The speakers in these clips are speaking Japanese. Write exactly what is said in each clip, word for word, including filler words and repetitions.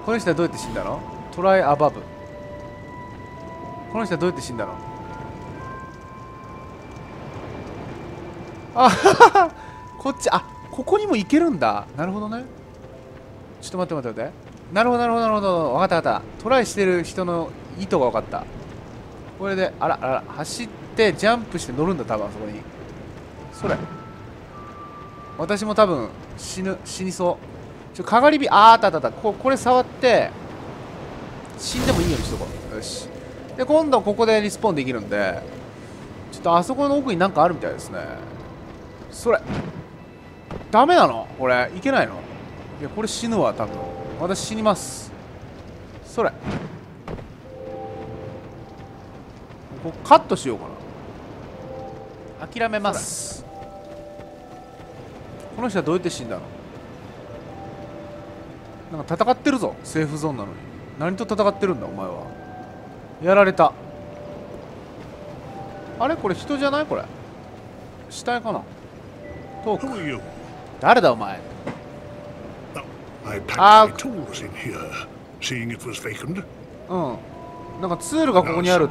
この人はどうやって死んだの？トライアバブ。この人はどうやって死んだの？あははこっち、あ、ここにも行けるんだ。なるほどね。ちょっと待って待って待って。なるほどなるほどなるほど。分かった分かった。トライしてる人の意図が分かった。これで、あらあら、走ってジャンプして乗るんだ、多分あそこに。それ。私も多分死ぬ、死にそう。ちょ、かがり火、あーあったあったあった。こ、これ触って、死んでもいいようにしとこう。よし。で、今度ここでリスポーンできるんで、ちょっとあそこの奥になんかあるみたいですね。それ。ダメなのこれ。いけないの？いや、これ死ぬわ、多分。私死にます。それ。ここカットしようかな。諦めます。この人はどうやって死んだの？なんか戦ってるぞ、セーフゾーンなのに。何と戦ってるんだお前は。やられた。あれこれ人じゃない？これ死体かな。トーク。誰だお前。あうん。なんかツールがここにあるって。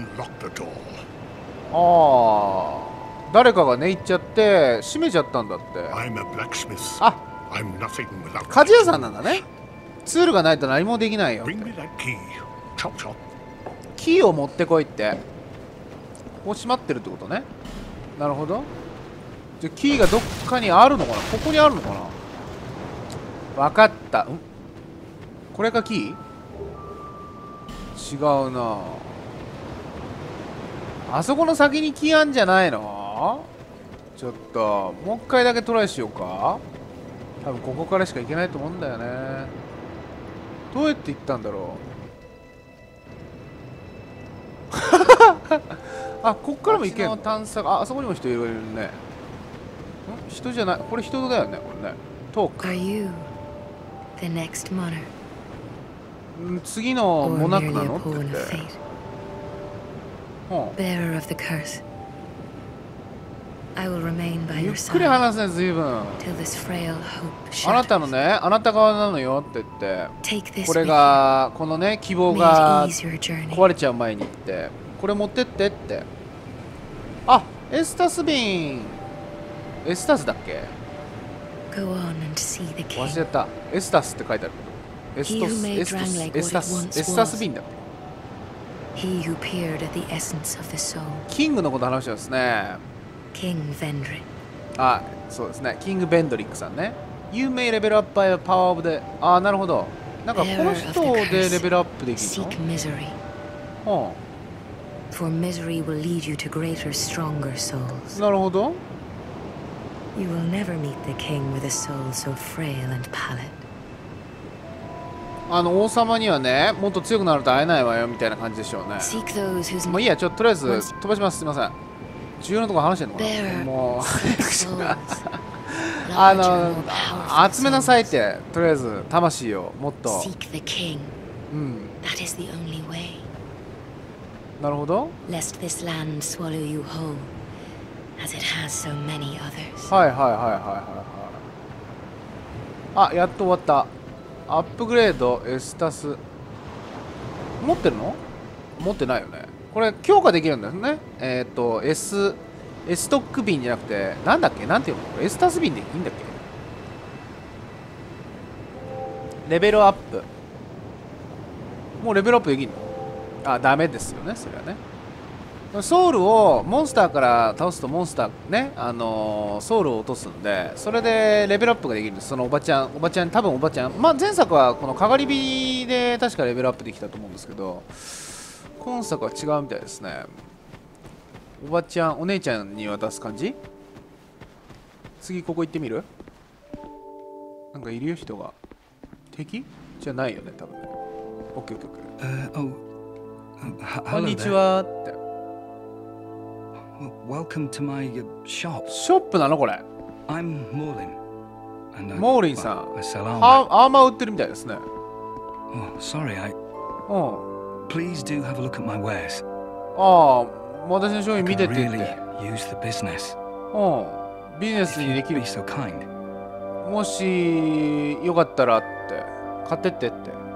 ああ。誰かがね行っちゃって閉めちゃったんだって。あ、鍛冶屋さんなんだね。ツールがないと何もできないよって。キーを持ってこいって。ここ閉まってるってことね。なるほど。じゃキーがどっかにあるのかな。ここにあるのかな。分かった。んこれがキー？違うな。あそこの先にキーあんじゃないの？ちょっともう一回だけトライしようか。多分ここからしか行けないと思うんだよね。どうやって行ったんだろう。あ、こっからも行けんの？探索。あ、あそこにも人いるね。ん人じゃない。これ人だよね、これね。トーク。ん次のモナクなのって言って。ゆっくり話せ、ずいぶん。あなたのね、あなた側なのよって言って、これが、このね、希望が壊れちゃう前に言って、これ持ってってって。あ、エスタス瓶。エスタスだっけ？忘れちゃった。エスタスって書いてある。エストス、エストス、エスタス、エスタス瓶だっけ？キングのこと話してますね。あ、そうですね。キング・ベンドリックさんね。You may level up by the power of the... あ、なるほど。なんかこの人でレベルアップできるの？はあ、なるほど。あの王様にはね、もっと強くなると会えないわよみたいな感じでしょうね。もういいや、ちょっととりあえず飛ばします。すいません。重要なところ話してんのかな。もうあの集めなさいって。とりあえず魂をもっと。うん。なるほど。はいはいはいはいはいはい。あ、やっと終わった。アップグレードエスタス持ってるの？持ってないよね。これ強化できるんですね。えっと S エストック瓶じゃなくてなんだっけ、なんていうの？エスタス瓶でいいんだっけ？レベルアップ。もうレベルアップできんの？あ、ダメですよね、それはね。ソウルをモンスターから倒すとモンスターね、あのー、ソウルを落とすんで、それでレベルアップができるんです。そのおばちゃん、おばちゃん、多分おばちゃん、まあ前作はこのかがり火で確かレベルアップできたと思うんですけど、今作は違うみたいですね。おばちゃん、お姉ちゃんに渡す感じ？次ここ行ってみる？なんかいるよ、人が。敵？じゃないよね、多分ね。オッケーオッケーオッケー。こんにちはって。 Welcome to my shop. ショップなのこれ。 I'm Morlin. モーリンさん。アーマー売ってるみたいですね。 Oh, sorry, I. うん。 Please do have a look at my wares. ああ、私の商品見てって言って。 Use the business. うん。ビジネスにできる。 So kind. もしよかったらって買ってってって。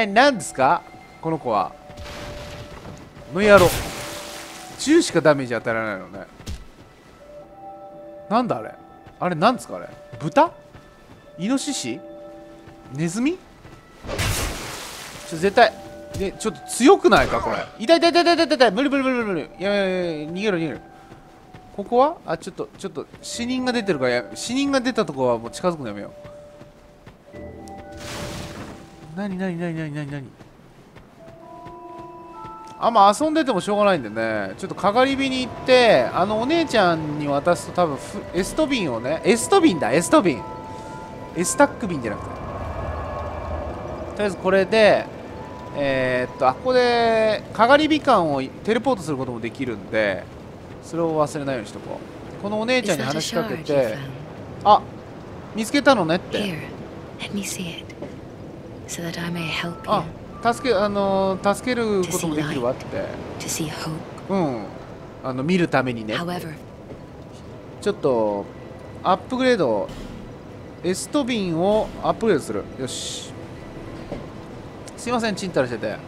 ななんですかこの子は。の野郎、銃しかダメージ当たらないのね。なんだあれ、あれなんですかあれ、豚、イノシシ、ネズミ、ちょ絶対でちょっと強くないかこれ。痛い痛い痛い痛い痛い痛い、無理無理無理無理無理。いやいやいや、逃げろ逃げろ。ここはあ、ちょっとちょっと死人が出てるからや、死人が出たとこはもう近づくのやめよう。なになになになになになに、あんま遊んでてもしょうがないんでね、ちょっとかかり火に行って、あのお姉ちゃんに渡すと多分エスト瓶をね、エスト瓶だ、エスト瓶、エスタック瓶じゃなくて、とりあえずこれで、えー、っと、あ、ここでかがり火管をテレポートすることもできるんで、それを忘れないようにしとこう。このお姉ちゃんに話しかけて、あ、見つけたのねって。 Here, let me see it, so that I may help あ、 you 助け、あのー助けることもできるわって。 to see hope. うん、あの見るためにね。 However, ちょっとアップグレード、エスト瓶をアップグレードする。よし、 すいません、チンタラしてて。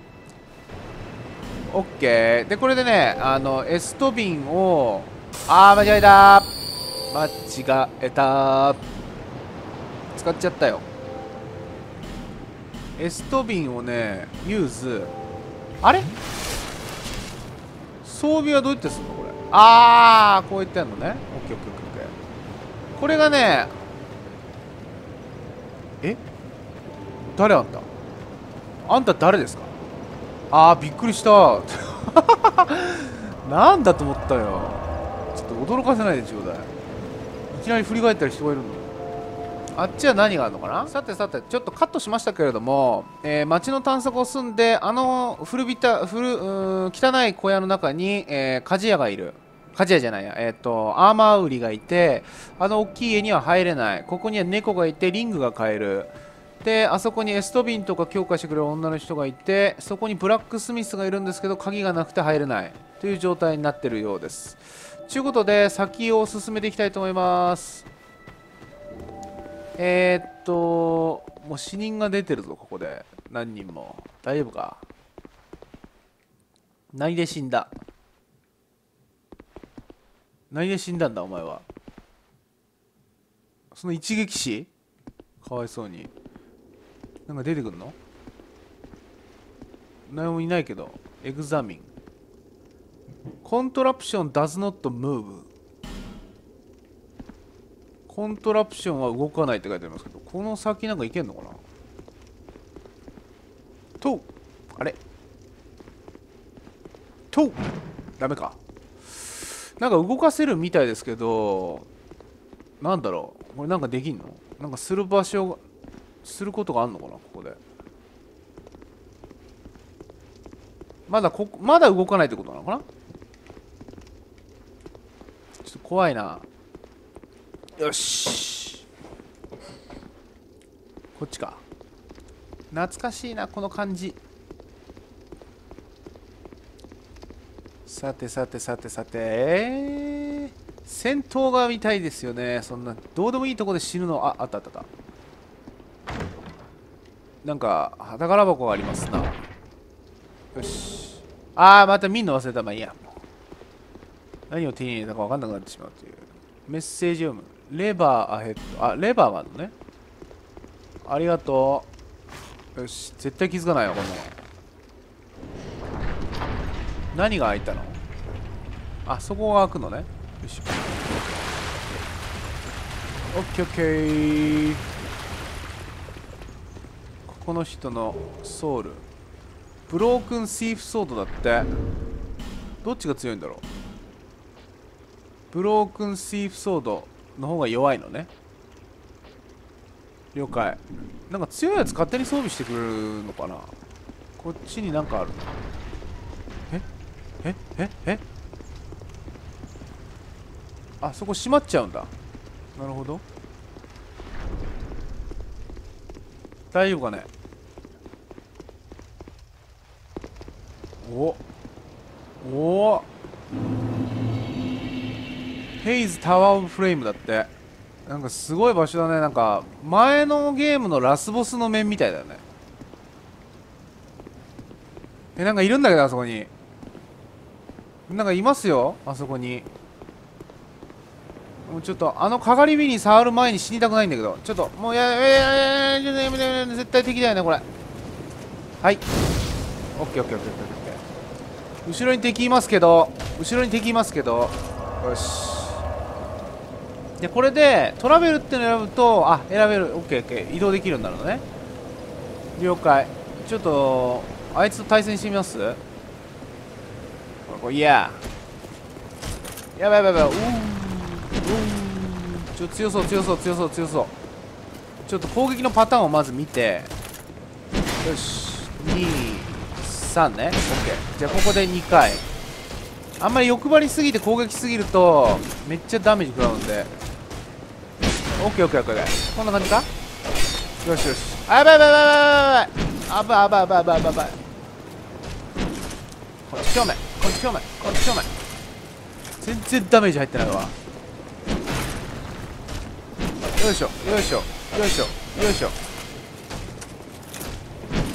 オッケー。で、これでね、あの、エスト瓶を、あー、間違えたー。間違えたー。使っちゃったよ。エスト瓶をね、ユーズ。あれ装備はどうやってするのこれ。あー、こうやってやるのね。オッケーオッケーオッケーオッケー。これがね、え誰あんたあんた誰ですか。あー、びっくりしたなんだと思ったよ。ちょっと驚かせないでちょうだい。いきなり振り返ったり人がいるの。あっちは何があるのかな。さてさて、ちょっとカットしましたけれども、えー、街の探索を済んで、あの古びた古うーん汚い小屋の中に、えー、鍛冶屋がいる。鍛冶屋じゃないや、えっ、ー、とアーマー売りがいて、あの大きい家には入れない。ここには猫がいてリングが買える。で、あそこにエストビンとか強化してくれる女の人がいて、そこにブラックスミスがいるんですけど鍵がなくて入れないという状態になっているようです。ということで先を進めていきたいと思います。えー、っともう死人が出てるぞ。ここで何人も。大丈夫か。何で死んだ。何で死んだんだお前は。その一撃死かわいそうに。なんか出てくんの。何もいないけど。エグザミン。コントラプション does not move。コントラプションは動かないって書いてありますけど、この先なんかいけんのかな。とあれとダメか。なんか動かせるみたいですけど、なんだろうこれ。なんかできんの。なんかする場所することがあんのかな。ここでまだこまだ動かないってことなのかな。ちょっと怖いな。よし、こっちか。懐かしいなこの感じ。さてさてさてさて、えー、戦闘が見たいですよね。そんなどうでもいいとこで死ぬの。あ、あったあったあった。なんか宝箱がありますな。よし。あー、また見んの忘れた。まあいいや。何を手に入れたか分かんなくなってしまうという。メッセージ読む。レバーアヘッド。あ、レバーがあるのね。ありがとう。よし、絶対気づかないわこんなの。何が開いたの。あ、そこが開くのね。よし、オッケーオッケー。ここの人のソウルブロークンシーフソードだって。どっちが強いんだろう。ブロークンシーフソードの方が弱いのね。了解。なんか強いやつ勝手に装備してくれるのかな。こっちになんかある。ええええあそこ閉まっちゃうんだ。なるほど。大丈夫かね。おおヘイズタワーオブフレームだって。なんかすごい場所だね。なんか前のゲームのラスボスの面みたいだよね。え、なんかいるんだけど、あそこになんかいますよ。あそこにもうちょっとあのかがり火に触る前に死にたくないんだけど、ちょっともうややややややめてやめて、絶対敵だよねこれ。はい、オッケーオッケーオッケーオッケーオッケー。後ろに敵いますけど、後ろに敵いますけど、よし。でこれでトラベルってのを選ぶと、あ、選べる。オッケーオッケー、移動できるようになるのね。了解。ちょっとあいつと対戦してみます。いややばいやばいやばい。うーん、うーん、ちょっと強そう強そう強そう強そう。ちょっと攻撃のパターンをまず見て。よし、にさんね。オッケー。じゃあここでにかい。あんまり欲張りすぎて攻撃すぎるとめっちゃダメージ食らうんで。オッケーオッケーオッケーオッケー。こんな感じか。よしよし。あ、やばいやばいやばいやばいやばいやばいやばいやばいやばい。こっち正面、こっち正面、こっち正面。全然ダメージ入ってないわ。よいしょよいしょよいしょよいしょ。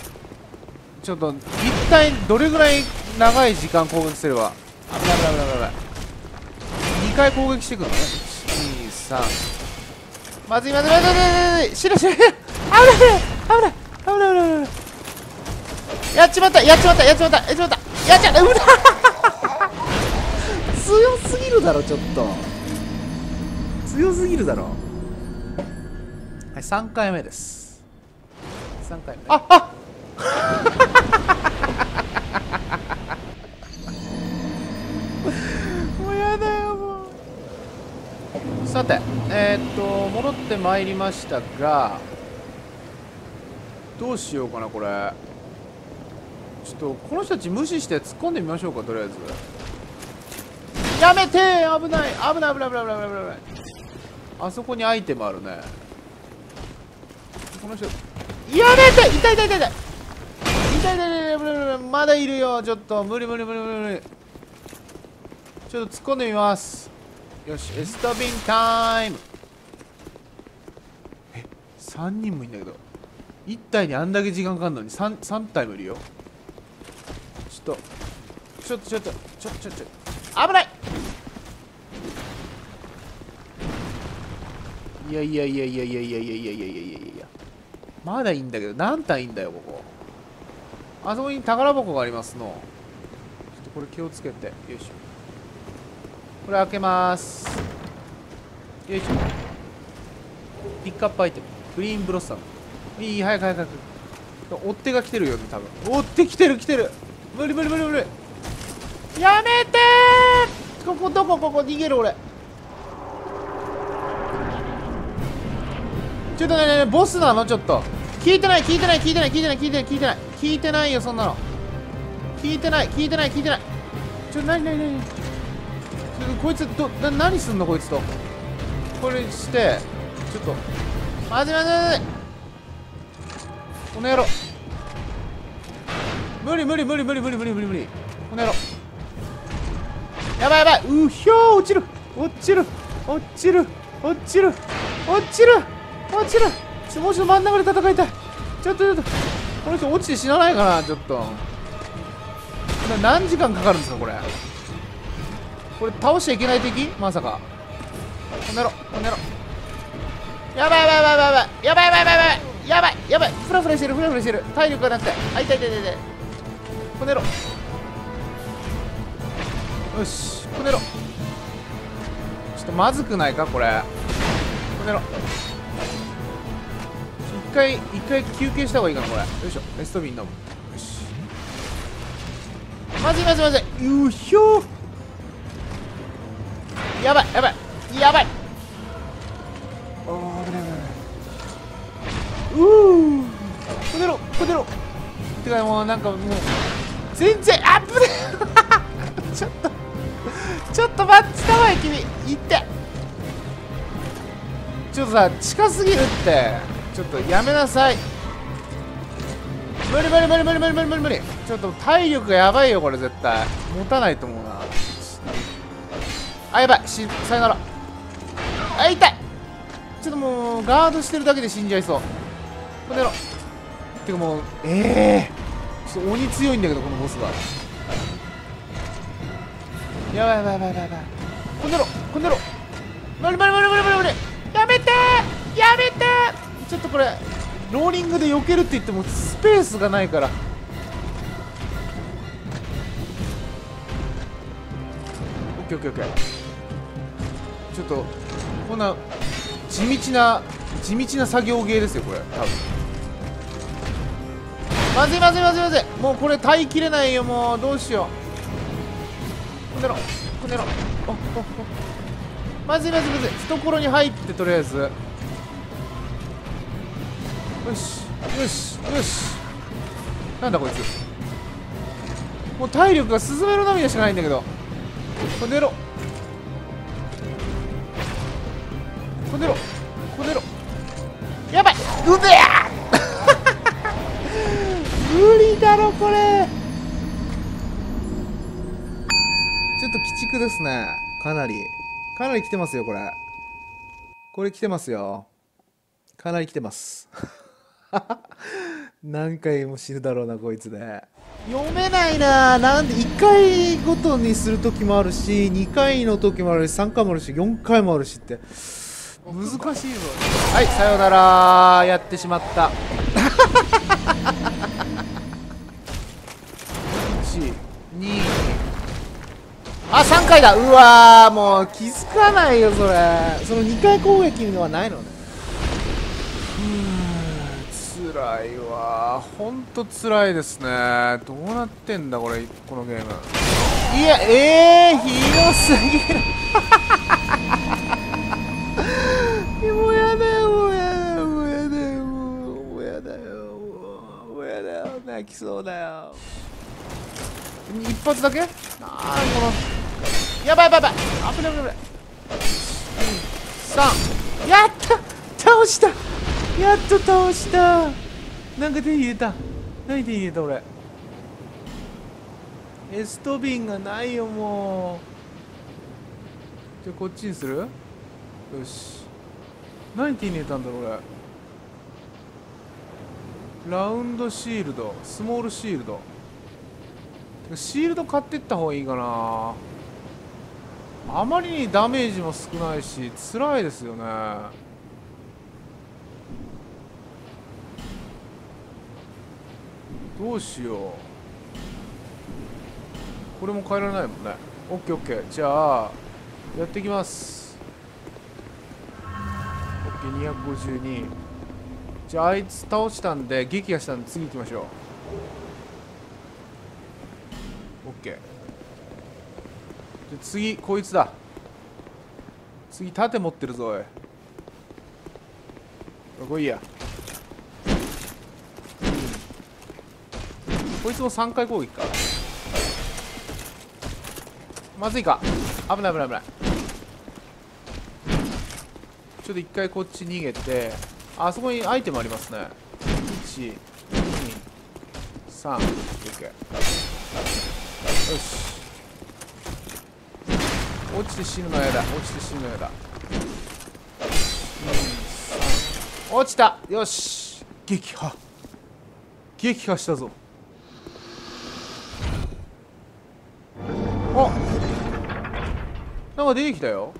ちょっと一体どれぐらい長い時間攻撃すれば。危ない危ない危ない危ない。にかい攻撃してくるのね。いちにさん。まずいまずいまずいまずいまずい。死ぬ死ぬ。危ない危ない危ない危ない危ない危ない。やっちまったやっちまったやっちまったやっちまったやっちゃった。うわ強すぎるだろちょっと。強すぎるだろ。はい、さんかいめです。さんかいめ。ああもうやだよもう。さてえー、っと戻ってまいりましたが、どうしようかなこれ。ちょっとこの人たち無視して突っ込んでみましょうか。とりあえずやめてー。危ない危ない危ない危ない危ない危ない危ない。あそこにアイテムあるね。この人やめて。痛い痛い痛い痛い痛い痛い痛い痛い痛い。まだいるよ。ちょっと無理無理無理無理無理。ちょっと突っ込んでみます。よし、エスタビンタイム。え、さんにんもいんだけどいち体にあんだけ時間かかるのに 3, 3体もいるよ。ちょっとちょっとちょっとちょっとちょっと危ない。いやいやいやいやいやいやいやいやいやいやいやいやまだいいんだけど何体いいんだよここ。あそこに宝箱がありますの。ちょっとこれ気をつけて。よいしょ。これ開けまーす。よいしょ。ピックアップアイテムグリーンブロッサム。いい早く早く早く。追っ手が来てるよね多分。追ってきてる来てる。無理無理無理無理。やめてー。ここどこここ逃げる俺。ちょっとねねねボスなの。ちょっと聞いてない聞いてない聞いてない聞いてない聞いてない聞いてない聞いてないよそんなの。聞いてない聞いてない聞いてない。ちょなになになにこいつどな何すんのこいつと。これしてちょっとまずいまずいまずい。この野郎無理無理無理無理無理無理無理無理。この野郎やばいやばい。うひょー落ちる落ちる落ちる落ちる落ちる落ちる。ちょもうちょっと真ん中で戦いたい。ちょっとちょっとこの人落ちて死なないかな。ちょっとこれ何時間かかるんですかこれ。これ倒しちゃいけない敵まさか。この野郎この野郎やばいやばいやばいやばいやばいやばいやばいやばいやばいやばい。フラフラしてるフラフラしてる。体力がなくてあ痛い痛い痛い痛い。この野郎よしこの野郎ちょっとまずくないかこれ。この野郎回一回休憩した方がいいかなこれ。よいしょ、エストビン飲む。よし、まずいまずいまずい。うひょー、やばいやばいやばい。あー危ない危ないうー、こねろこねろ。てかもうなんかもう全然あっぶねちょっとちょっと待ってたわよ君。いって、ちょっとさ近すぎるって。ちょっとやめなさい。無理無理無理無理無理無理無理無理。ちょっと体力がやばいよこれ。絶対持たないと思うな。あやばい、しさよなら。あ痛い。ちょっともうガードしてるだけで死んじゃいそう。この野郎。てかもうええー、ちょっと鬼強いんだけどこのボスが。やばいやばいやばいやばいやばい。この野郎この野郎。無理無理無理無理無理無理。やめてーやめてー。ちょっとこれローリングで避けるって言ってもスペースがないから。オッケーオッケーオッケー。ちょっとこんな地道な地道な作業芸ですよこれ多分。まずいまずいまずいまずい。もうこれ耐えきれないよ。もうどうしよう。こねろこねろ。おおおまずいまずいまずい。懐に入ってとりあえず。よしよしよし。なんだこいつ。もう体力がスズメの涙しかないんだけど。こねろこねろこねろ。やばい、うぜや無理だろこれ。ちょっと鬼畜ですね。かなりかなり来てますよこれ。これ来てますよ。かなり来てます何回も死ぬだろうなこいつで。読めないな。なんでいっかいごとにする時もあるし、にかいの時もあるし、さんかいもあるし、よんかいもあるしって難しいぞ。はい、さようなら。やってしまったいちにあさんかいだ。うわーもう気づかないよそれ。そのにかい攻撃のはないのね。つらいわ、ほんとつらいですね。どうなってんだこれこのゲーム。いやえー、広すぎるもうやだよもうやだよもうやだよもうやだよもうやだよ。泣きそうだよ。一発だけ。あーこのやばいやばいやばい。危ない危ない危ない。さんやった倒した。やっと倒した。なんか手に入れた。何手に入れた俺。エストビンがないよもう。じゃあこっちにする。よし。何手に入れたんだろう俺。ラウンドシールド、スモールシールド。シールド買ってった方がいいかな。あまりにダメージも少ないし辛いですよね。どうしよう。これも変えられないもんね。オッケーオッケー。じゃあやっていきます。オッケーにひゃくごじゅうに。じゃああいつ倒したんで撃破したんで次行きましょう。オッケー。じゃあ次こいつだ。次盾持ってるぞおい。こいいや。こいつもさんかい攻撃か。まずいか。危ない危ない危ない。ちょっと一回こっち逃げて。あそこにアイテムありますね。いち、に、さん。オッケー。よし。落ちて死ぬのやだ。落ちて死ぬのやだ。に、さん。落ちた。よし。撃破。撃破したぞ。あ、なんか出てきたよ。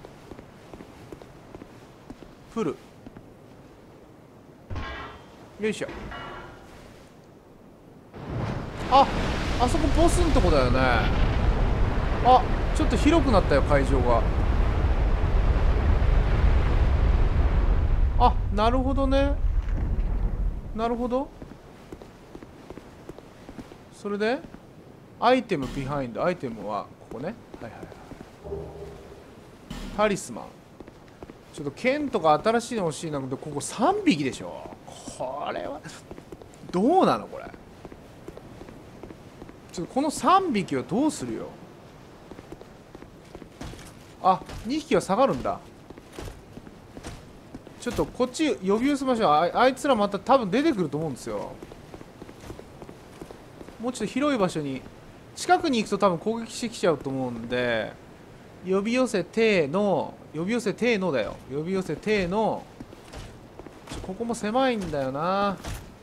フル。よいしょ。あ、あそこボスんとこだよね。あ、ちょっと広くなったよ会場が。あ、なるほどね。 なるほど。それでアイテムビハインド、アイテムはここね。はいはいはい。タリスマン。ちょっと剣とか新しいの欲しいな。ここさんびきでしょ。これはどうなのこれ。ちょっとこのさんびきはどうするよ。あ、にひきは下がるんだ。ちょっとこっち呼び寄せましょう。 あ, あいつらまた多分出てくると思うんですよ。もうちょっと広い場所に、近くに行くと多分攻撃してきちゃうと思うんで、呼び寄せての呼び寄せてのだよ。呼び寄せてのちょここも狭いんだよな。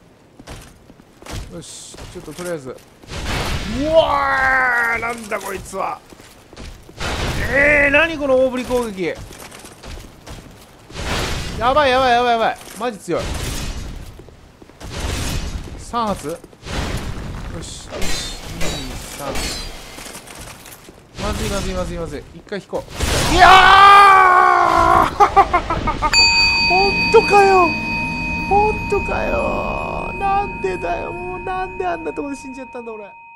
よし、ちょっととりあえず、うわー、なんだこいつは。えー、何この大振り攻撃。やばいやばいやばいやばい、マジ強い。さん発。よし、いち、に、さん。まずいまずいまずいまずい。一回引こう。いやーほんとかよ、ほんとかよ。なんでだよ、もうなんであんなとこで死んじゃったんだ俺。